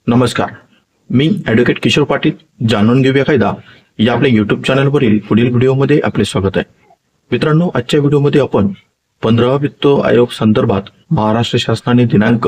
नमस्कार. मी ॲडव्होकेट किशोर पाटील. जाणून घेऊया कायदा या आपल्या यूट्यूब चॅनलवरील पुढील व्हिडिओमध्ये आपले स्वागत आहे. मित्रांनो, आजच्या व्हिडिओमध्ये आपण 15वा वित्त आयोग संदर्भात महाराष्ट्र शासनाने दिनांक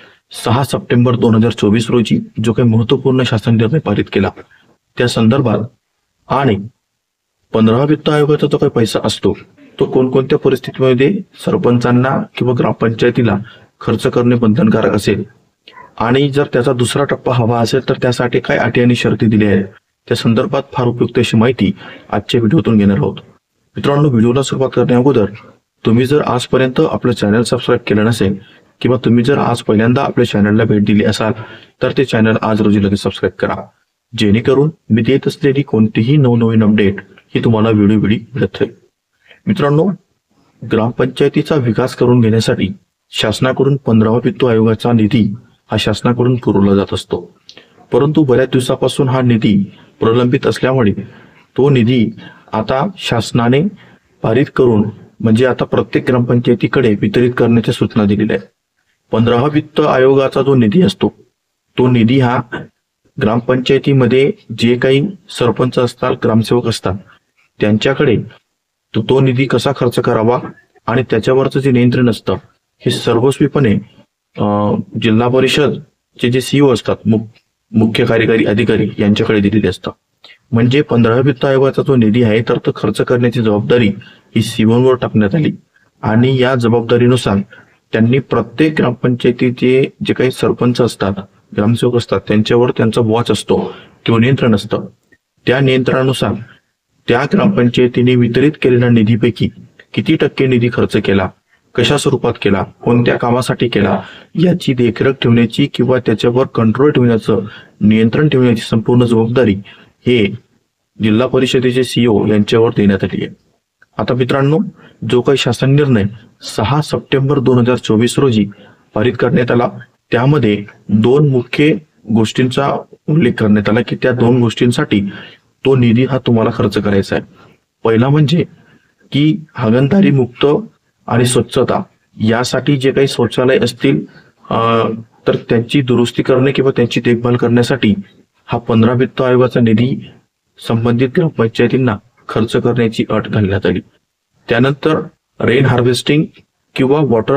6 सप्टेंबर 2024 रोजी जो काही महत्त्वपूर्ण शासन निर्णय पारित केला त्या संदर्भात आणि 15वा वित्त आयोगाचा जो काही पैसा असतो तो कोणकोणत्या परिस्थितीमध्ये सरपंचांना किंवा ग्रामपंचायतीला खर्च करणे बंधनकारक असेल आणि जर त्याचा दुसरा टप्पा हवा असेल तर त्यासाठी काय अटी आणि शर्ती दिल्या आहेत त्या संदर्भात फार उपयुक्त अशी माहिती आजच्या व्हिडिओतून घेणार आहोत. मित्रांनो, व्हिडिओला सुरुवात करण्या अगोदर तुम्ही जर आजपर्यंत आपलं चॅनल सबस्क्राईब केलं नसेल किंवा तुम्ही जर आज पहिल्यांदा आपल्या चॅनलला भेट दिली असाल तर ते चॅनल आज रोजी लगेच सबस्क्राईब करा, जेणेकरून मी देत असलेली कोणतीही नवनवीन अपडेट ही तुम्हाला व्हिडिओ मिळत राहील. मित्रांनो, ग्रामपंचायतीचा विकास करून घेण्यासाठी शासनाकडून 15वा वित्त आयोगाचा निधी हा शासनाकडून पुरवला जात असतो. परंतु बऱ्याच दिवसापासून हा निधी प्रलंबित असल्यामुळे तो निधी आता शासनाने पारित करून म्हणजे आता प्रत्येक ग्रामपंचायतीकडे वितरित करण्याच्या सूचना दिलेल्या आहेत. 15वा वित्त आयोगाचा जो निधी असतो तो निधी हा ग्रामपंचायतीमध्ये जे काही सरपंच असतात, ग्रामसेवक असतात त्यांच्याकडे तो निधी कसा खर्च करावा आणि त्याच्यावरचं जे नियंत्रण असतं हे सर्वस्वीपणे जिल्हा परिषदचे जे सीईओ असतात, मुख्य कार्यकारी अधिकारी यांच्याकडे दिलेले असतात. म्हणजे 15व्या वित्त आयोगाचा जो निधी आहे तर तो खर्च करण्याची जबाबदारी ही सीईओवर टाकण्यात आली आणि या जबाबदारीनुसार त्यांनी प्रत्येक ग्रामपंचायतीचे जे काही सरपंच असतात, ग्रामसेवक असतात त्यांच्यावर त्यांचा वॉच असतो किंवा नियंत्रण असतं. त्या नियंत्रणानुसार त्या ग्रामपंचायतीने वितरित केलेल्या निधीपैकी किती टक्के निधी खर्च केला, कशा स्वरूपात केला, कोणत्या कामासाठी केला याची देखरेख ठेवण्याची किंवा त्याच्यावर कंट्रोल ठेवण्याचं, नियंत्रण ठेवण्याची संपूर्ण जबाबदारी हे जिल्हा परिषदेचे सीईओ यांच्यावर देण्यात आली आहे. आता मित्रांनो, जो काही शासन निर्णय 6 सप्टेंबर 2024 रोजी पारित करण्यात आला त्यामध्ये दोन मुख्य गोष्टींचा उल्लेख करण्यात आला की त्या दोन गोष्टींसाठी तो निधी हा तुम्हाला खर्च करायचा आहे. पहिला म्हणजे की हागणदारी मुक्त आणि स्वच्छता यासाठी जे काही शौचालय असतील तर त्यांची दुरुस्ती करणे किंवा त्यांची देखभाल करण्यासाठी हा 15 वित्त आयोगाचा निधी संबंधित ग्रामपंचायतींना खर्च करण्याची अट घालण्यात आली. त्यानंतर रेन हार्वेस्टिंग किंवा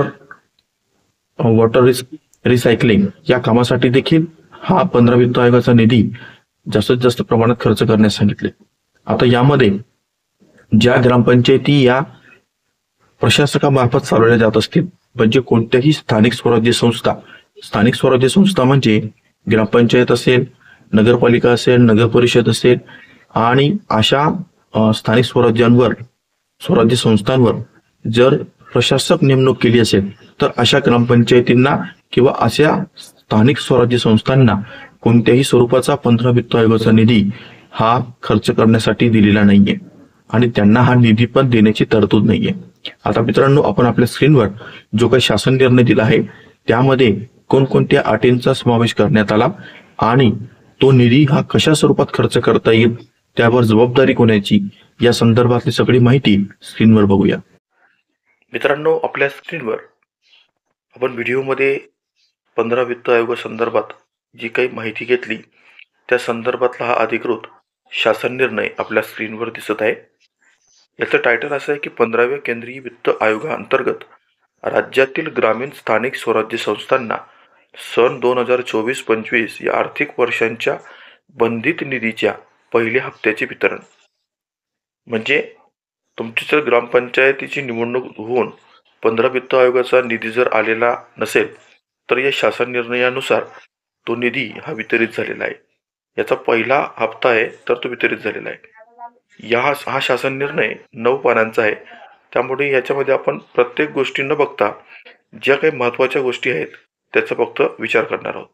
वॉटर रिसायकलिंग या कामासाठी देखील हा 15 वित्त आयोगाचा निधी जास्तीत जास्त प्रमाणात खर्च करण्यास सांगितले. आता यामध्ये ज्या ग्रामपंचायती या प्रशासकामार्फत चालवल्या जात असतील म्हणजे कोणत्याही स्थानिक स्वराज्य संस्था म्हणजे ग्रामपंचायत असेल, नगरपालिका असेल, नगर परिषद असेल आणि अशा स्थानिक स्वराज्य संस्थांवर जर प्रशासक नेमणूक केली असेल तर अशा ग्रामपंचायतींना किंवा अशा स्थानिक स्वराज्य संस्थांना कोणत्याही स्वरूपाचा 15 वित्त आयोगाचा निधी हा खर्च करण्यासाठी दिलेला नाहीये आणि त्यांना हा निधी पण देण्याची तरतूद नाहीये. आता मित्रांनो, आपण आपल्या स्क्रीनवर जो काही शासन निर्णय दिला आहे त्यामध्ये कोणकोणत्या अटींचा समावेश करण्यात आला आणि तो निधी हा कशा स्वरूपात खर्च करता येईल, त्यावर जबाबदारी कोणाची, या संदर्भातली सगळी माहिती स्क्रीनवर बघूया. मित्रांनो, आपल्या स्क्रीनवर आपण व्हिडिओमध्ये 15 वित्त आयोगासंदर्भात जी काही माहिती घेतली त्या संदर्भातला हा अधिकृत शासन निर्णय आपल्या स्क्रीनवर दिसत आहे. याचं टायटल असं आहे की 15व्या केंद्रीय वित्त आयोगाअंतर्गत राज्यातील ग्रामीण स्थानिक स्वराज्य संस्थांना सन 2024-25 या आर्थिक वर्षांच्या बंधित निधीच्या पहिल्या हप्त्याचे वितरण. म्हणजे तुमची जर ग्रामपंचायतीची निवडणूक होऊन 15 वित्त आयोगाचा निधी जर आलेला नसेल तर या शासन निर्णयानुसार तो निधी हा वितरित झालेला आहे. याचा पहिला हप्ता आहे तर तो वितरित झालेला आहे. हा शासन निर्णय 9 पानांचा आहे, त्यामुळे याच्यामध्ये आपण प्रत्येक गोष्टी न बघता ज्या काही महत्वाच्या गोष्टी आहेत त्याचा फक्त विचार करणार आहोत.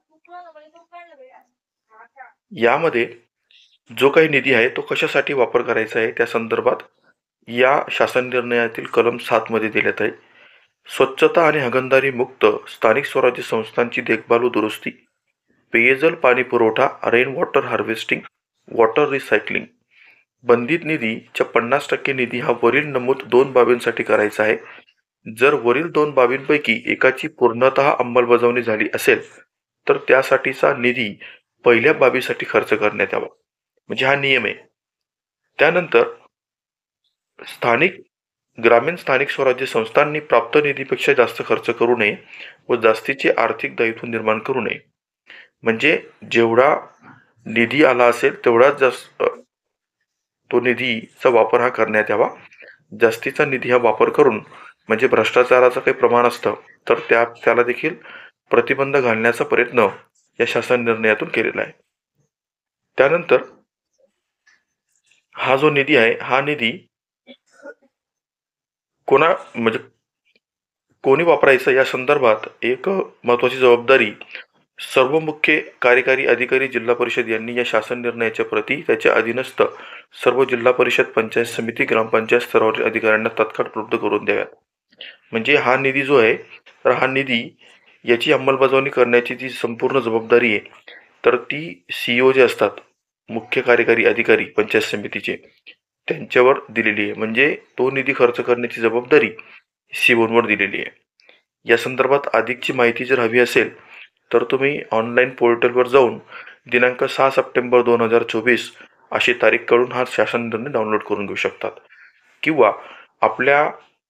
यामध्ये जो काही निधी आहे तो कशासाठी वापर करायचा आहे त्या संदर्भात या शासन निर्णयातील कलम 7 मध्ये देण्यात आहे. स्वच्छता आणि हागणदारी मुक्त स्थानिक स्वराज्य संस्थांची देखभाल व दुरुस्ती, पेयजल पाणी पुरवठा, rain water harvesting, water recycling. बंधित निधीच्या 50% निधी हा वरील नमूद 2 बाबींसाठी करायचा आहे. जर वरील 2 बाबींपैकी एकाची पूर्णतः अंमलबजावणी झाली असेल तर त्यासाठीचा निधी पहिल्या बाबीसाठी खर्च करण्यात यावा, म्हणजे हा नियम आहे. त्यानंतर स्थानिक स्थानिक स्वराज्य संस्थांनी प्राप्त निधीपेक्षा जास्त खर्च करू नये व जास्तीचे आर्थिक दायित्व निर्माण करू नये. म्हणजे जेवढा निधी आला असेल तेवढाच जास्त तो निधीचा वापर हा करण्यात यावा. जास्तीचा निधी हा वापर करून म्हणजे भ्रष्टाचाराचं काही प्रमाण असतं तर त्याला देखील प्रतिबंध घालण्याचा प्रयत्न या शासन निर्णयातून केलेला आहे. त्यानंतर हा जो निधी आहे हा निधी कोणा म्हणजे कोणी वापरायचा या संदर्भात एक महत्त्वाची जबाबदारी सर्व मुख्य कार्यकारी अधिकारी जिल्हा परिषद यांनी या शासन निर्णयाच्या प्रती त्याच्या अधीनस्थ सर्व जिल्हा परिषद, पंचायत समिती, ग्रामपंचायत स्तरावरील अधिकाऱ्यांना तात्काळ उपलब्ध करून द्याव्यात. म्हणजे हा निधी जो आहे तर हा निधी याची अंमलबजावणी करण्याची जी संपूर्ण जबाबदारी आहे तर ती CEO जे असतात, मुख्य कार्यकारी अधिकारी पंचायत समितीचे, त्यांच्यावर दिलेली आहे. म्हणजे तो निधी खर्च करण्याची जबाबदारी CEOंवर दिलेली आहे. या संदर्भात अधिकची माहिती जर हवी असेल तर तुम्ही ऑनलाईन पोर्टलवर जाऊन दिनांक 6 सप्टेंबर 2024 अशी तारीख काढून हा शासन निर्णय डाउनलोड करून घेऊ शकतात, किंवा आपल्या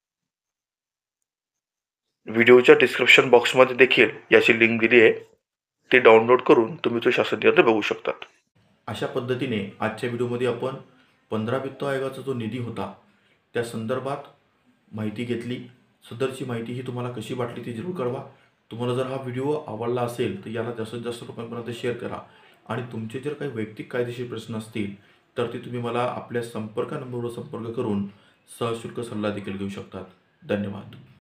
व्हिडिओच्या डिस्क्रिप्शन बॉक्समध्ये देखील याची लिंक दिली आहे, ती डाउनलोड करून तुम्ही तो शासन निर्णय बघू शकतात. अशा पद्धतीने आजच्या व्हिडिओमध्ये आपण 15 वित्त आयोगाचा जो निधी होता त्या संदर्भात माहिती घेतली. सदरची माहिती ही तुम्हाला कशी वाटली ती जरूर कळवा. तुम्हाला जर हा व्हिडिओ आवडला असेल तर याला जास्तीत जास्त लोकांपर्यंत शेअर करा. आणि तुमचे जर काही वैयक्तिक कायदेशीर प्रश्न असतील तर ते तुम्ही मला आपल्या संपर्क नंबरवर संपर्क करून सहशुल्क सल्ला देखील घेऊ शकतात. धन्यवाद.